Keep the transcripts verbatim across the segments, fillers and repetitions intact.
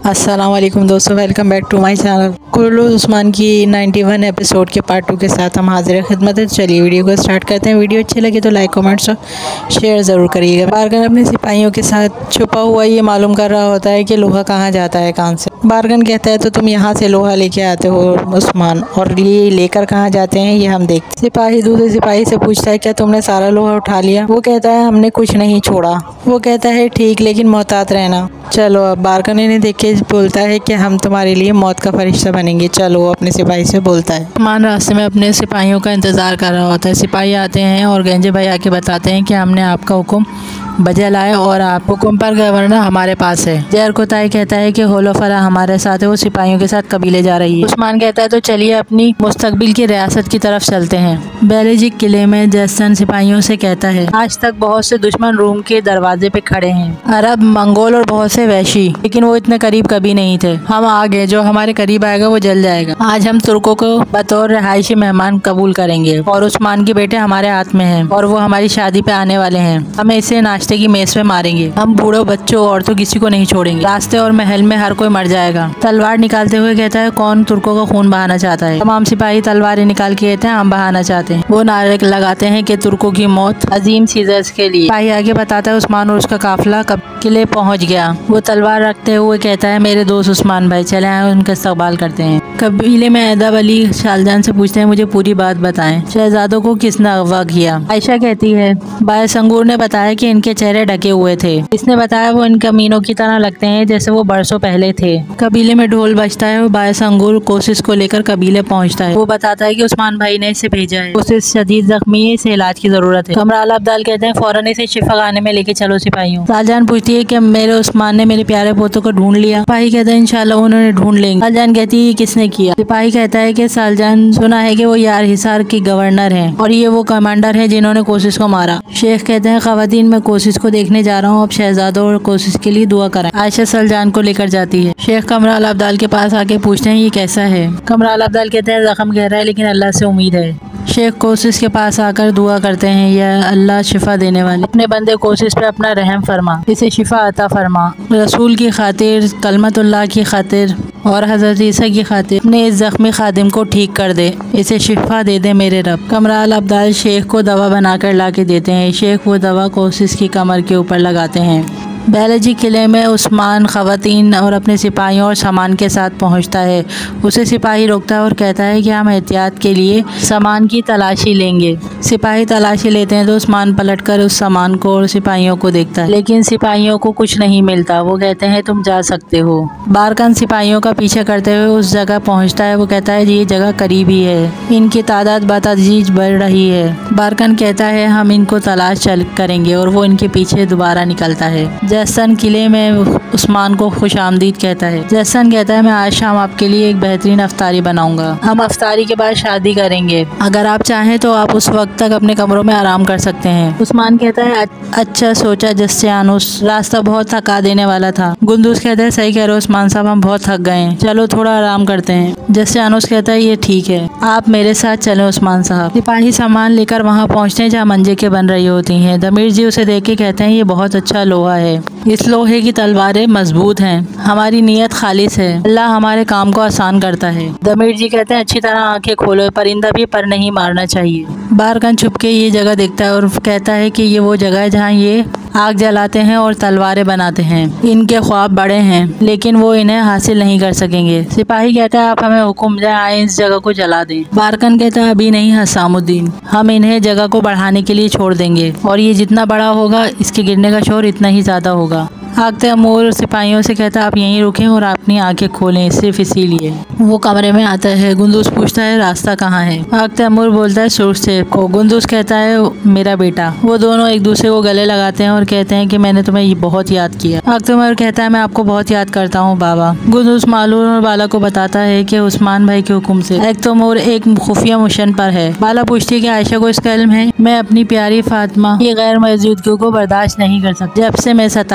अस्सलाम वालेकुम दोस्तों, welcome back to my channel. Kullu Usman की इक्यानवे एपिसोड के पार्ट टू के साथ हम हाजिर खिदमत है। चलिए वीडियो को स्टार्ट करते हैं। वीडियो अच्छी लगे तो लाइक कमेंट्स और शेयर ज़रूर करिएगा। बारगन अपने सिपाहियों के साथ छुपा हुआ ये मालूम कर रहा होता है कि लोहा कहाँ जाता है, कान से। बारगन कहता है तो तुम यहाँ से लोहा लेके आते हो उस्मान, और ये लेकर कहाँ जाते हैं ये हम देखते। सिपाही दूसरे सिपाही से पूछता है क्या तुमने सारा लोहा उठा लिया? वो कहता है हमने कुछ नहीं छोड़ा। वो कहता है ठीक, लेकिन मोहतात रहना। चलो अब बारगन इन्हें देख के बोलता है कि हम तुम्हारे लिए मौत का फरिश्ता बनेंगे, चलो। वो अपने सिपाही से बोलता है। उस्मान रास्ते में अपने सिपाहियों का इंतज़ार कर रहा होता है। सिपाही आते हैं और गंजे भाई आके बताते हैं कि हमने आपका हुक्म बजा लाए और आप हुक्म पर गवर्नर हमारे पास है। जहर कोताई कहता है कि होलो फरा हमारे साथ है, वो सिपाहियों के साथ कबीले जा रही है। उस्मान कहता है तो चलिए अपनी मुस्तकबिल की रियासत की तरफ चलते हैं। बेलजिक किले में जैसन सिपाहियों से कहता है आज तक बहुत से दुश्मन रूम के दरवाजे पे खड़े हैं, अरब, मंगोल और बहुत से वैशी, लेकिन वो इतने करीब कभी नहीं थे। हम आगे, जो हमारे करीब आएगा वो जल जाएगा। आज हम तुर्कों को बतौर रिहायशी मेहमान कबूल करेंगे और उस्मान के बेटे हमारे हाथ में हैं और वो हमारी शादी पे आने वाले हैं। हमें इसे नाश्ते की मेज पे मारेंगे। हम बूढ़ों, बच्चों, औरतों किसी को नहीं छोड़ेंगे। रास्ते और महल में हर कोई मर जाएगा। तलवार निकालते हुए कहता है कौन तुर्कों का खून बहाना चाहता है? तमाम सिपाही तलवारें निकाल के कहते हैं हम बहाना चाहते हैं। वो नारे लगाते हैं कि तुर्कों की मौत अजीम सीजर्स के लिए। सिपाही आगे बताता है उस्मान और उसका काफिला कब किले पहुंच गया। वो तलवार रखते हुए कहता है मेरे दोस्त उस्मान भाई, चले आए उनका इस्तकबाल करते हैं। कबीले में अदब अली शालजान से पूछते हैं मुझे पूरी बात बताएं, शहजादों को किसने अगवा किया? आयशा कहती है बायस अंगूर ने बताया कि इनके चेहरे ढके हुए थे। इसने बताया वो इन कमीनों की तरह लगते हैं जैसे वो बरसों पहले थे। कबीले में ढोल बजता है और बायस अंगूर कोशिश को लेकर कबीले पहुंचता है। वो बताता है कि उस्मान भाई ने इसे भेजा है, कोशिश शदीद जख्मी है, इसे इलाज की जरूरत है। कमराल अब्दाल कहते हैं फौरन इसे शिफा खाने में लेके चलो सिपाहियों। शालजान पूछती है कि मेरे उस्मान ने मेरे प्यारे पोतों को ढूंढ लिया? सिपाही कहते हैं इंशाल्लाह उन्होंने ढूंढ लेंगे। शालजान कहती है किसने किया? सिपाही कहता है कि शालजान सुना है कि वो यार हिसार की गवर्नर हैं और ये वो कमांडर हैं जिन्होंने कोशिश को मारा। शेख कहते हैं खवातीन मैं कोशिश को देखने जा रहा हूँ, अब शहजादों और कोशिश के लिए दुआ कराएं। आयशा शालजान को लेकर जाती है। शेख कमराल अब्दाल के पास आके पूछते हैं ये कैसा है? कमराल अब्दाल कहते हैं जख्म गहरा है लेकिन अल्लाह से उम्मीद है। शेख कोशिश के पास आकर दुआ करते हैं या अल्लाह शिफा देने वाले, अपने बंदे कोशिश पे अपना रहम फरमा, इसे शिफा अता फरमा। रसूल की खातिर, कलमतुल्लाह की खातिर और हज़रत ईसा की खातिर अपने इस जख्मी खादिम को ठीक कर दे, इसे शिफा दे दे मेरे रब। कमराल अब्दाल शेख को दवा बनाकर ला के देते हैं। शेख वो दवा कोशिश की कमर के ऊपर लगाते हैं। बेलजिक किले में उस्मान खवातीन और अपने सिपाहियों और सामान के साथ पहुंचता है। उसे सिपाही रोकता है और कहता है कि हम एहतियात के लिए सामान की तलाशी लेंगे। सिपाही तलाशी लेते हैं तो उस्मान पलटकर उस सामान को और सिपाहियों को देखता है, लेकिन सिपाहियों को कुछ नहीं मिलता। वो कहते हैं तुम जा सकते हो। बारगन सिपाहियों का पीछे करते हुए उस जगह पहुँचता है। वो कहता है ये जगह करीब ही है, इनकी तादाद बतदरीज बढ़ रही है। बारगन कहता है हम इनको तलाश चल करेंगे और वो इनके पीछे दोबारा निकलता है। जैसन किले में उस्मान को खुश आमदीद कहता है। जैसन कहता है मैं आज शाम आपके लिए एक बेहतरीन अफ्तारी बनाऊंगा। हम अफ्तारी के बाद शादी करेंगे। अगर आप चाहें तो आप उस वक्त तक अपने कमरों में आराम कर सकते हैं। उस्मान कहता है अच्छा सोचा जस्यानुस, रास्ता बहुत थका देने वाला था। गुंदूस कहता है सही कह रहे हो उस्मान साहब, हम बहुत थक गए हैं, चलो थोड़ा आराम करते हैं। जस्यानुस कहता है ये ठीक है, आप मेरे साथ चलें उस्मान साहब। सिपाही सामान लेकर वहाँ पहुँचते हैं जहाँ मंजे के बन रही होती हैं। दमीर जी उसे देख के कहते हैं ये बहुत अच्छा लोहा है, इस लोहे की तलवारें मजबूत हैं, हमारी नीयत खालिस है, अल्लाह हमारे काम को आसान करता है। दमीर जी कहते हैं अच्छी तरह आंखें खोलो, परिंदा भी पर नहीं मारना चाहिए। बारगन छुप के ये जगह देखता है और कहता है कि ये वो जगह है जहाँ ये आग जलाते हैं और तलवारें बनाते हैं। इनके ख्वाब बड़े हैं लेकिन वो इन्हें हासिल नहीं कर सकेंगे। सिपाही कहता है आप हमें हुक्म दें, आए इस जगह को जला दें। बारगन कहता है अभी नहीं हसामुद्दीन, हम इन्हें जगह को बढ़ाने के लिए छोड़ देंगे और ये जितना बड़ा होगा इसके गिरने का शोर इतना ही ज्यादा होगा। आगते अमूर सिपाहियों से कहता है आप यहीं रुकें और अपनी आंखें खोलें, सिर्फ इसीलिए। वो कमरे में आता है। गुंदूस पूछता है रास्ता कहाँ है? आगते अमूर बोलता है सुरसेब को। गुंदूस कहता है मेरा बेटा। वो दोनों एक दूसरे को गले लगाते हैं और कहते हैं कि मैंने तुम्हें बहुत याद किया। आगते अमूर कहता है मैं आपको बहुत याद करता हूँ बाबा। गुंदूस मालूम और बाला को बताता है कि उस्मान भाई के हुक्म से आगते अमूर एक खुफिया मिशन पर है। बाला पूछती है कि आयशा को इसका इल्म है? मैं अपनी प्यारी फातिमा की गैर मौजूदगी को बर्दाश्त नहीं कर सकती, जब से मैं सता है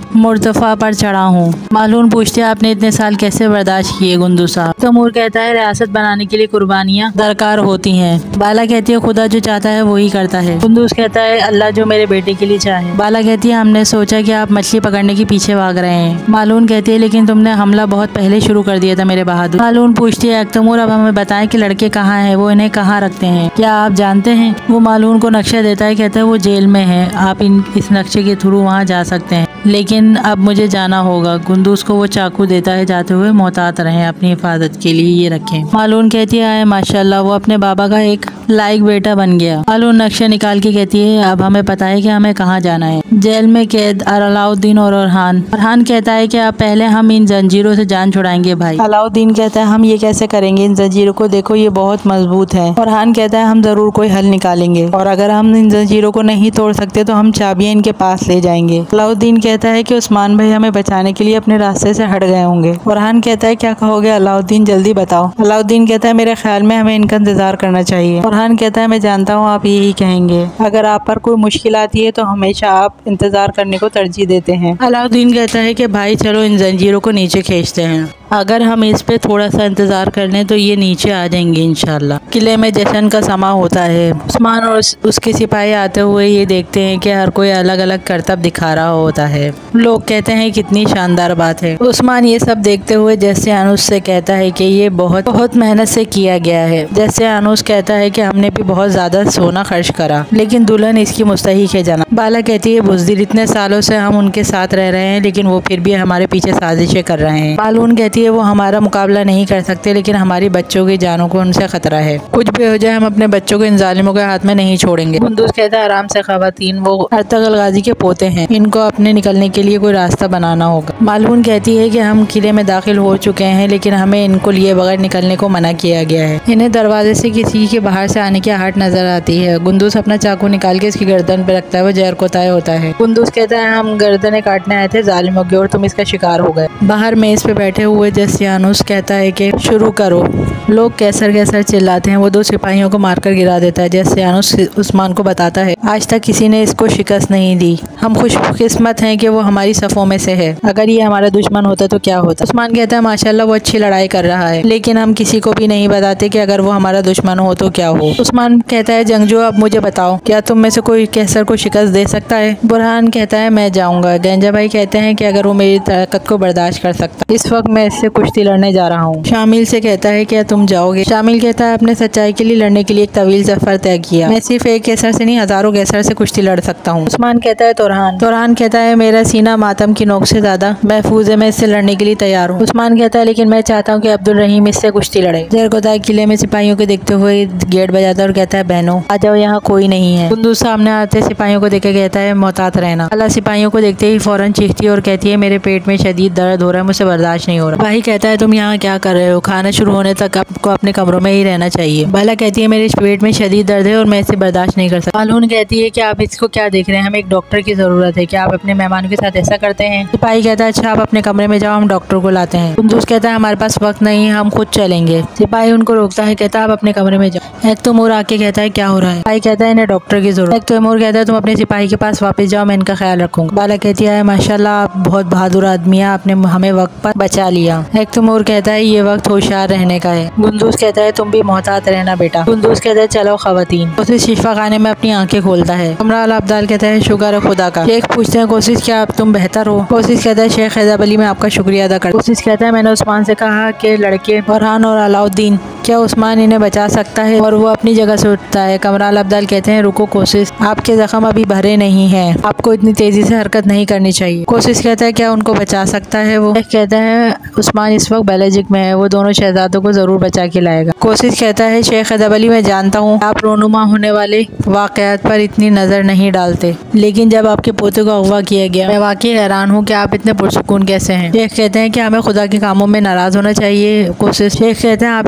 मुर्तफा पर चढ़ा हूँ। मालून पूछते हैं आपने इतने साल कैसे बर्दाश्त किए गुंदू साहब। तैमूर कहता है रियासत बनाने के लिए कुर्बानियाँ दरकार होती हैं। बाला कहती है खुदा जो चाहता है वही करता है। कुंदूस कहता है अल्लाह जो मेरे बेटे के लिए चाहे। बाला कहती है हमने सोचा कि आप मछली पकड़ने के पीछे भाग रहे हैं। मालून कहती है लेकिन तुमने हमला बहुत पहले शुरू कर दिया था मेरे बहादुर। मालून पूछती है तैमूर अब हमें बताएं कि लड़के कहाँ हैं, वो इन्हें कहाँ रखते हैं, क्या आप जानते हैं? वो मालून को नक्शा देता है, कहता है वो जेल में है, आप इन इस नक्शे के थ्रू वहाँ जा सकते हैं, लेकिन अब मुझे जाना होगा। कुंदूस को वो चाकू देता है, जाते हुए मोहतात रहें, अपनी हिफाजत के लिए ये रखें। मालून कहती है माशाल्लाह वो अपने बाबा का एक लायक बेटा बन गया। मालून नक्शा निकाल के कहती है अब हमें पता है कि हमें कहाँ जाना है। जेल में कैद अलाउद्दीन और अरहान। अरहान कहता है कि अब पहले हम इन जंजीरों से जान छुड़ाएंगे भाई। अलाउद्दीन कहता है हम ये कैसे करेंगे, इन जंजीरों को देखो ये बहुत मजबूत है। अरहान कहता है हम जरूर कोई हल निकालेंगे और अगर हम इन जंजीरों को नहीं तोड़ सकते तो हम चाबियां इनके पास ले जाएंगे। अलाउद्दीन कहता है कि उस्मान भाई हमें बचाने के लिए अपने रास्ते से हट गए होंगे। अरहान कहता है क्या कहोगे अलाउद्दीन, जल्दी बताओ। अलाउद्दीन कहता है मेरे ख्याल में हमें इनका इंतजार करना चाहिए। अरहान कहता है मैं जानता हूँ आप यही कहेंगे, अगर आप पर कोई मुश्किल आती है तो हमेशा आप इंतजार करने को तरजीह देते हैं। अलाउद्दीन कहता है कि भाई चलो इन जंजीरों को नीचे खींचते हैं, अगर हम इस पे थोड़ा सा इंतजार कर लें तो ये नीचे आ जाएंगे इंशाल्लाह। किले में जश्न का समा होता है। उस्मान और उस, उसके सिपाही आते हुए ये देखते हैं कि हर कोई अलग अलग करतब दिखा रहा होता है। लोग कहते हैं कितनी शानदार बात है। उस्मान ये सब देखते हुए जस्टियानुस से कहता है कि ये बहुत बहुत मेहनत से किया गया है। जस्टियानुस कहता है कि हमने भी बहुत ज्यादा सोना खर्च करा, लेकिन दुल्हन इसकी मुस्तहिक है जनाब। बाला कहती है बुज़दिल इतने सालों से हम उनके साथ रह रहे हैं लेकिन वो फिर भी हमारे पीछे साजिशें कर रहे हैं। मालून कहती है वो हमारा मुकाबला नहीं कर सकते लेकिन हमारी बच्चों की जानों को उनसे खतरा है, कुछ भी हो जाए हम अपने बच्चों को इन जालिमों के हाथ में नहीं छोड़ेंगे। कुंदूस कहता है आराम से खवातीन, वो अर्तगल गाजी के पोते हैं, इनको अपने निकलने के लिए कोई रास्ता बनाना होगा। मालून कहती है कि हम किले में दाखिल हो चुके हैं लेकिन हमें इनको लिए बगैर निकलने को मना किया गया है। इन्हें दरवाजे से किसी के बाहर से आने की आहट नजर आती है। कुंदूस अपना चाकू निकाल के इसकी गर्दन पे रखता है, वो जहर को तय होता है। कुंदूस कहता है हम गर्दनें काटने आए थे जालिमों की और तुम इसका शिकार हो गए। बाहर मेज पे बैठे हुए जस्टियानुस कहता है कि शुरू करो। लोग कैसर कैसर चिल्लाते हैं। वो दो सिपाहियों को मारकर गिरा देता है। जस्टियानुस उस्मान को बताता है आज तक किसी ने इसको शिकस्त नहीं दी, हम खुशकिस्मत हैं कि वो हमारी सफ़ों में से है, अगर ये हमारा दुश्मन होता तो क्या होता। उस्मान कहता है माशाल्लाह वो अच्छी लड़ाई कर रहा है लेकिन हम किसी को भी नहीं बताते कि अगर वो हमारा दुश्मन हो तो क्या हो। उस्मान कहता है जंगजू अब मुझे बताओ क्या तुम में से कोई कैसर को शिकस्त दे सकता है। बुरहान कहता है मैं जाऊंगा। गेंजा भाई कहते हैं कि अगर वो मेरी ताकत को बर्दाश्त कर सकता, इस वक्त मैं इससे कुश्ती लड़ने जा रहा हूँ। शामिल से कहता है क्या तुम जाओगे। शामिल कहता है अपने सच्चाई के लिए लड़ने के लिए एक तवील सफर तय किया, मैं सिर्फ एक कैसर से नहीं हजारों कैसर से कुश्ती लड़ सकता हूँ। उस्मान कहता है तोरहान। तोरहान कहता है मेरा सीना मातम की नोक से ज्यादा महफूज है, मैं इससे लड़ने के लिए तैयार हूँ। उस्मान कहता है लेकिन मैं चाहता हूँ कि अब्दुल रहीम इससे कुश्ती लड़े। जरगोदाई किले में सिपाहियों को देखते हुए गेट बजाता है और कहता है बहनों आ जाओ, यहाँ कोई नहीं है। कुंदूस सामने आते सिपाहियों को देखे कहता है मोहतात रहना। अल्लाह सिपाहियों को देखते ही फौरन चीखती है और कहती है मेरे पेट में शदीद दर्द हो रहा है, मुझसे बर्दाश्त नहीं हो रहा। भाई कहता है तुम यहाँ क्या कर रहे हो, खाना शुरू होने तक आपको अपने कमरों में ही रहना चाहिए। बाला कहती है मेरे पेट में शदीद दर्द है और मैं इसे बर्दाश्त नहीं कर सकता। मालून कहती है कि आप इसको क्या देख रहे हैं, हमें एक डॉक्टर की जरूरत है, क्या आप अपने मेहमानों के साथ ऐसा करते हैं। सिपाही कहता है अच्छा आप अपने कमरे में जाओ, हम डॉक्टर को लाते हैं। कुंदूस कहता है हमारे पास वक्त नहीं, हम खुद चलेंगे। सिपाही उनको रोकता है, कहता है आप अपने कमरे में जाओ। एक तैमूर आके कहता है क्या हो रहा है। सिपाही कहता है इन्हें डॉक्टर की जरूरत। एक तैमूर कहता है तुम अपने सिपाही के पास वापस जाओ, मैं इनका ख्याल रखूंगा। बाला कहती है माशाल्लाह आप बहुत बहादुर आदमी है, आपने हमें वक्त पर बचा लिया। एक तैमूर कहता है ये वक्त होशियार रहने का है। कुंदूस कहता है तुम भी मोहतात रहना बेटा। कुंदूस कहता है चलो खवातीन। उसे शिफा खाने में अपनी आंखें खोलता है। कमरा अल अब्दाल कहता है शुक्र है खुदा का। शेख पूछते हैं कोशिश क्या अब तुम बेहतर हो। कोशिश कहता है शेख हैदर अली मैं आपका शुक्रिया अदा करता हूं। कोशिश कहता है मैंने उस्मान से कहा कि लड़के बुरहान और अलाउद्दीन, क्या उस्मान इन्हें बचा सकता है, और वो अपनी जगह से उठता है। कमरा अल अब्दाल कहते हैं रुको कोशिश, आपके जख्म अभी भरे नहीं है, आपको इतनी तेजी से हरकत नहीं करनी चाहिए। कोशिश कहता है क्या उनको बचा सकता है वो। कहते हैं उस्मान इस वक्त बेलजिक में है, वो दोनों शहजादों को जरूर बचा के लाएगा। कोशिश कहता है शेख हैदर अली मैं जानता हूँ आप रोनुमा होने वाले वाकयात पर इतनी नजर नहीं डालते, लेकिन जब आपके पोते को अगवा किया गया मैं वाकई हैरान हूँ कि आप इतने पुरसुकून कैसे हैं। शेख कहते हैं कि हमें खुदा के कामों में नाराज होना चाहिए। कोशिश शेख कहते हैं आप इसे बुराई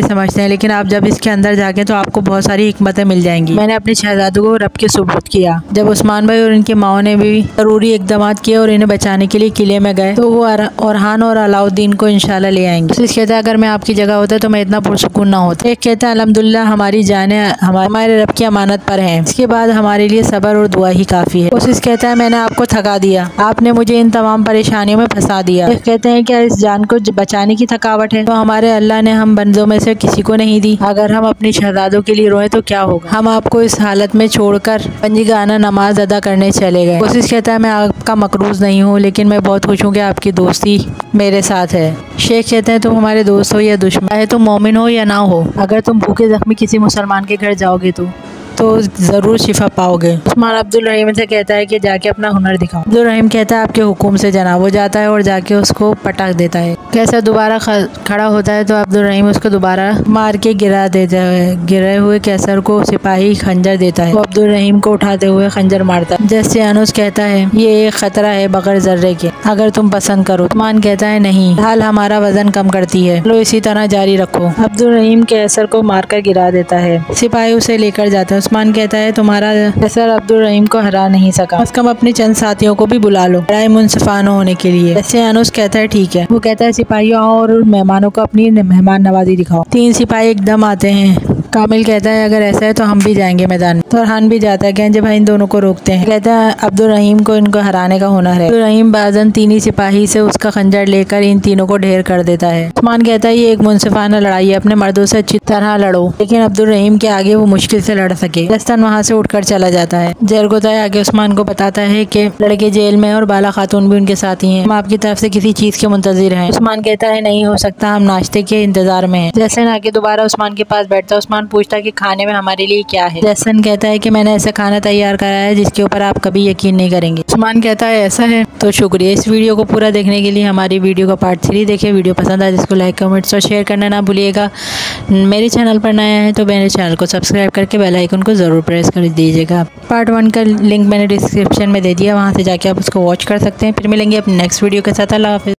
समझते हैं, लेकिन आप जब इसके अंदर जाके तो आपको बहुत सारी हिकमतें मिल जाएंगी। मैंने अपने शहजादों को रब के सुपुर्द किया। जब उस्मान भाई और इनकी माओ ने भी जरूरी इकदाम किए और इन्हें बचाने के लिए किले में गए तो वो ओरहान और अलाउद्दीन को इंशाल्लाह ले आएंगे। तो कहता है अगर मैं आपकी जगह होता तो मैं इतना पुरसुकून ना होता। एक कहता है अल्हम्दुलिल्लाह हमारी जाने हमारे रब की अमानत पर है, इसके बाद हमारे लिए सब्र और दुआ ही काफी है। कोशिश कहता है मैंने आपको थका दिया, आपने मुझे इन तमाम परेशानियों में फंसा दिया। कहते हैं क्या इस जान को बचाने की थकावट है? तो हमारे अल्लाह ने हम बंदों में से किसी को नहीं दी। अगर हम अपनी शहजादों के लिए रोए तो क्या होगा? हम आपको इस हालत में छोड़कर पंजीगाना नमाज अदा करने चले गए। कोशिश कहता है मैं आपका मकरूज नहीं हूँ, लेकिन मैं बहुत खुश हूँ कि आपकी दोस्ती मेरे साथ है। शेख कहते हैं तुम हमारे दोस्त हो या दुश्मन, चाहे तुम मोमिन हो या ना हो, अगर तुम भूखे जख्मी किसी मुसलमान के घर जाओगे तो तो ज़रूर शिफा पाओगे। उस्मान अब्दुल रहीम से कहता है कि जाके अपना हुनर दिखाओ। अब्दुल रहीम कहता है आपके हुक्म से जनाब। वो जाता है और जाके उसको पटक देता है। कैसा दोबारा खड़ा होता है तो अब्दुल रहीम उसको दोबारा मार के गिरा देता है। गिरे हुए कैसर को सिपाही खंजर देता है। वो अब्दुल रहीम को उठाते हुए खंजर मारता है। जैसे अनुस कहता है ये एक खतरा है बगैर जर्रे के, अगर तुम पसंद करो। उस्मान कहता है नहीं, हाल हमारा वजन कम करती है, लो इसी तरह जारी रखो। अब्दुल रहीम कैसर को मारकर गिरा देता है। सिपाही उसे लेकर जाते हैं। उस्मान कहता है तुम्हारा कैसर अब्दुल रहीम को हरा नहीं सका, कम से कम अपने चंद साथियों को भी बुला लो बड़ाई मुंसिफाना होने के लिए। जैसे अनुस कहता है ठीक है। वो कहता है सिपाहियों और मेहमानों को अपनी मेहमान नवाजी दिखाओ। तीन सिपाही एकदम आते हैं। कामिल कहता है अगर ऐसा है तो हम भी जाएंगे मैदान। तो अरहान भी जाता है। गंज भाई इन दोनों को रोकते हैं। कहता है अब्दुल रहीम को इनको हराने का हुनर है। अब्दुल रहीम बाजन तीनी सिपाही से उसका खंजर लेकर इन तीनों को ढेर कर देता है। उस्मान कहता है ये एक मुंसिफाना लड़ाई है, अपने मर्दों से अच्छी तरह लड़ो। लेकिन अब्दुल रहीम के आगे वो मुश्किल से लड़ सके। दस्तन वहाँ से उठकर चला जाता है। जरगोताई आगे उस्मान को बताता है कि लड़के जेल में और बाला खातून भी उनके साथ ही हैं। हम आपकी तरफ से किसी चीज के मुंतजिर हैं। उस्मान कहता है नहीं हो सकता, हम नाश्ते के इंतजार में हैं। जैसन आके दोबारा उस्मान के पास बैठता है। उस्मान पूछता है कि खाने में हमारे लिए क्या है? जैसन कहता है कि मैंने ऐसा खाना तैयार करा है जिसके ऊपर आप कभी यकीन नहीं करेंगे। उस्मान कहता है ऐसा है तो शुक्रिया। इस वीडियो को पूरा देखने के लिए हमारी वीडियो का पार्ट थ्री देखें। वीडियो पसंद आए जिसको लाइक कमेंट्स और शेयर करना ना भूलिएगा। मेरे चैनल पर नया है तो मेरे चैनल को सब्सक्राइब करके बेल आइकन को ज़रूर प्रेस कर दीजिएगा। पार्ट वन का लिंक मैंने डिस्क्रिप्शन में दे दिया, वहाँ से जाके आप उसको वॉच कर सकते हैं। फिर मिलेंगे अपने नेक्स्ट वीडियो के साथ। अल्लाह हाफ़िज़।